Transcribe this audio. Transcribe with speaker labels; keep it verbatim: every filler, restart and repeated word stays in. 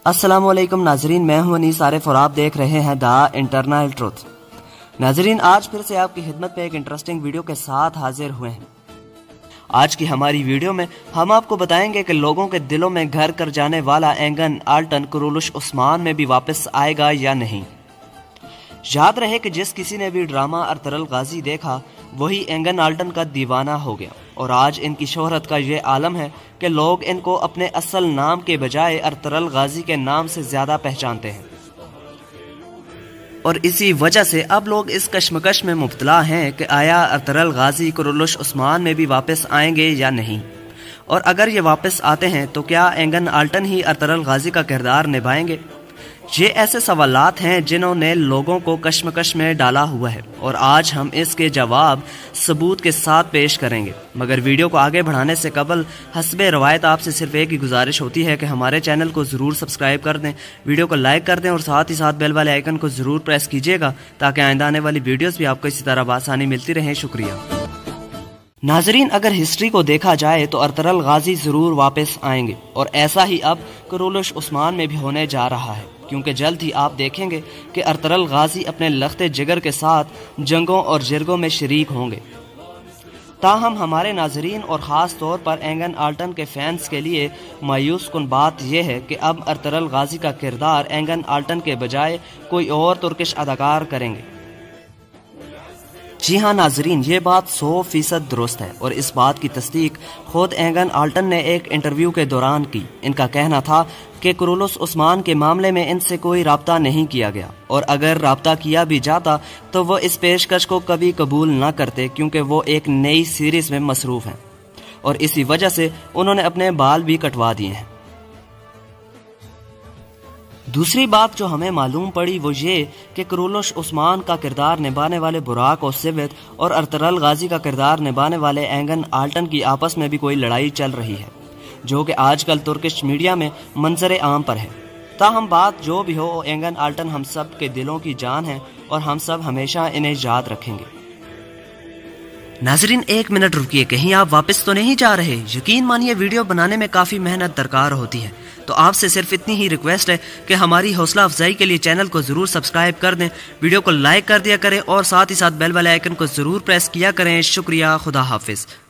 Speaker 1: السلام علیکم ناظرین، میں ہوں انیس عارف اور آپ دیکھ رہے ہیں دا انٹرنل ٹروتھ۔ ناظرین، آج پھر سے آپ کی خدمت میں ایک انٹرسٹنگ ویڈیو کے ساتھ حاضر ہوئے ہیں۔ آج کی ہماری ویڈیو میں ہم آپ کو بتائیں گے کہ لوگوں کے دلوں میں گھر کر جانے والا اینگن آلٹن کرولش عثمان میں بھی واپس آئے گا یا نہیں۔ یاد رہے کہ جس کسی نے بھی ڈرامہ ارطغرل غازی دیکھا وہی اینگن آلٹن کا دیوانہ ہو گیا، اور آج ان کی شہرت کا یہ عالم ہے کہ لوگ ان کو اپنے اصل نام کے بجائے ارطغرل غازی کے نام سے زیادہ پہچانتے ہیں، اور اسی وجہ سے اب لوگ اس کشمکش میں مبتلا ہیں کہ آیا ارطغرل غازی کرولش عثمان میں بھی واپس آئیں گے یا نہیں، اور اگر یہ واپس آتے ہیں تو کیا اینگن آلٹن ہی ارطغرل غازی کا کردار نبھائیں گے؟ یہ ایسے سوالات ہیں جنہوں نے لوگوں کو کشمکش میں ڈالا ہوا ہے، اور آج ہم اس کے جواب ثبوت کے ساتھ پیش کریں گے۔ مگر ویڈیو کو آگے بڑھانے سے قبل حسب روایت آپ سے صرف ایک ہی گزارش ہوتی ہے کہ ہمارے چینل کو ضرور سبسکرائب کر دیں، ویڈیو کو لائک کر دیں، اور ساتھ ہی ساتھ بیل والے آئیکن کو ضرور پریس کیجیے گا تاکہ آئندہ آنے والی ویڈیوز بھی آپ کو اسی طرح بآسانی ملتی رہیں۔ شکریہ۔ ناظرین، اگر ہسٹری کو دیکھا جائے تو ارطغرل غازی ضرور واپس آئیں گے، اور ایسا ہی اب کرولش عثمان میں بھی ہونے جا رہا ہے، کیونکہ جلد ہی آپ دیکھیں گے کہ ارطغرل غازی اپنے لخت جگر کے ساتھ جنگوں اور جرگوں میں شریک ہوں گے۔ تاہم ہمارے ناظرین اور خاص طور پر اینگن آلٹن کے فینس کے لیے مایوس کن بات یہ ہے کہ اب ارطغرل غازی کا کردار اینگن آلٹن کے بجائے کوئی اور ترکش اداکار کریں گے۔ جی ہاں ناظرین، یہ بات سو فیصد درست ہے، اور اس بات کی تصدیق خود اینگن آلٹن نے ایک انٹرویو کے دوران کی۔ ان کا کہنا تھا کہ کرولش عثمان کے معاملے میں ان سے کوئی رابطہ نہیں کیا گیا، اور اگر رابطہ کیا بھی جاتا تو وہ اس پیشکش کو کبھی قبول نہ کرتے، کیونکہ وہ ایک نئی سیریز میں مصروف ہیں، اور اسی وجہ سے انہوں نے اپنے بال بھی کٹوا دیے ہیں۔ دوسری بات جو ہمیں معلوم پڑی وہ یہ کہ کرولش عثمان کا کردار نبھانے والے براق اور سیوت اور ارطغرل غازی کا کردار نبھانے والے اینگن آلٹن کی آپس میں بھی کوئی لڑائی چل رہی ہے، جو کہ آج کل ترکش میڈیا میں منظر عام پر ہے۔ تاہم بات جو بھی ہو، اینگن آلٹن ہم سب کے دلوں کی جان ہے، اور ہم سب ہمیشہ انہیں یاد رکھیں گے۔ ناظرین، ایک منٹ رکیے، کہیں آپ واپس تو نہیں جا رہے؟ یقین مانیے ویڈیو بنانے میں کافی محنت درکار ہوتی ہے، تو آپ سے صرف اتنی ہی ریکویسٹ ہے کہ ہماری حوصلہ افزائی کے لیے چینل کو ضرور سبسکرائب کر دیں، ویڈیو کو لائک کر دیا کریں، اور ساتھ ہی ساتھ بیل والے آئیکن کو ضرور پریس کیا کریں۔ شکریہ، خدا حافظ۔